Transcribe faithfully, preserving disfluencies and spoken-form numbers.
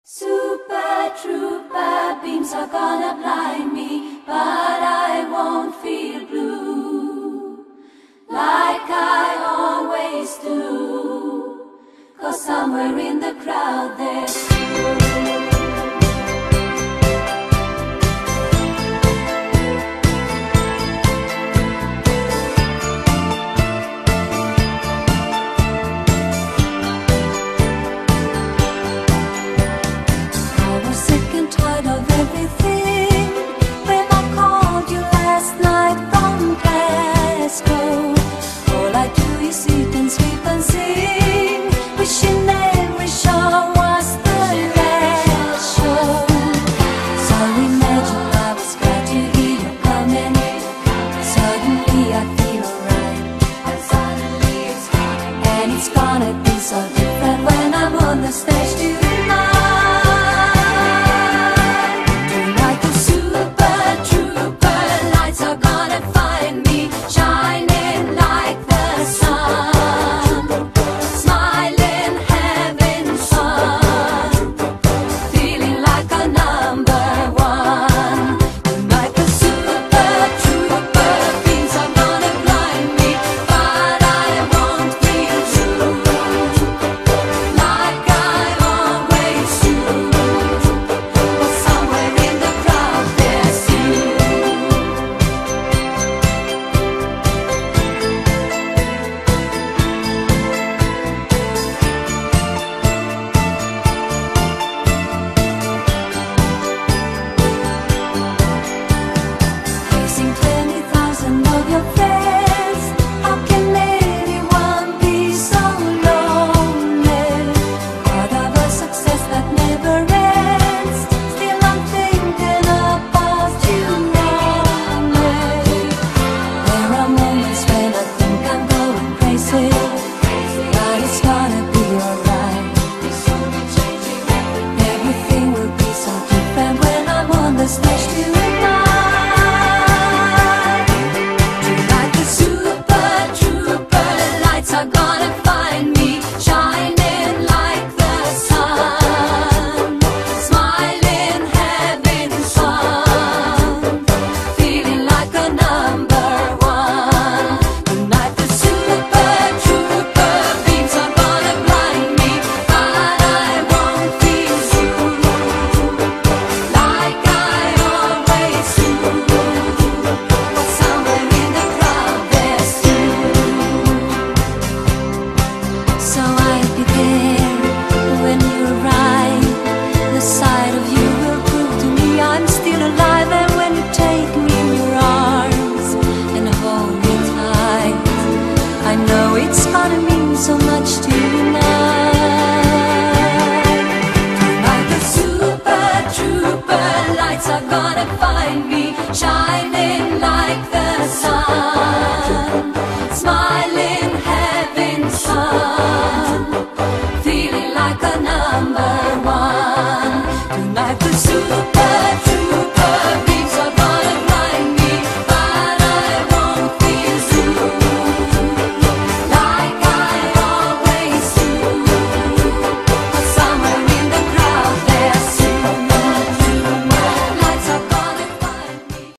Super trooper beams are gonna blind me, but I won't feel blue like I always do, 'cause somewhere in the crowd there's you. It's gonna be so different when I'm on the stage tonight. Tonight the super trooper lights are gonna find me shining like the sun, smiling, having fun, feeling like a number one. Tonight the super trooper beams are gonna blind me, but I won't feel true like I always do, 'cause somewhere in the crowd there's you. Facing twenty thousand of your friends, how can anyone be so lonely? Part of a success that never ends, still I'm thinking about you only. There are moments when I think I'm going crazy, but it's gonna be alright. Everything will be so different when I'm on the stage tonight. Tonight the super trooper lights are gonna find me shining like the sun, smiling, having fun, feeling like a number one. Tonight the super trooper beams are gonna blind me, but I won't feel true like I always do, 'cause somewhere in the crowd there's you. So I'll be there when you arrive. The sight of you will prove to me I'm still alive. And when you take me in your arms and hold me tight, I know it's gonna mean so much to you tonight. Tonight the super trooper lights are gonna find me shining like the sun, smiling, having fun, feeling like a number